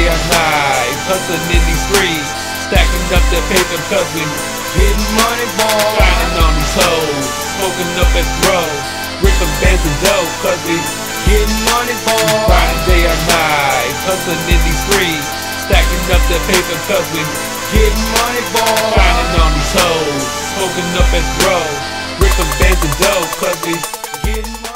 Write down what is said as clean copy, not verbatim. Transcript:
day or night, hustling in these streets, stacking up the paper cause we getting money, boy. Grinding on these hoes, smoking up at throw, ripping bands of dope cause we getting money, boy. Grinding day or night, hustling in these streets, stacking up the paper cause we getting money, boy. Grinding on these hoes, smoking up at throw, ripping bands of dope cause we getting money.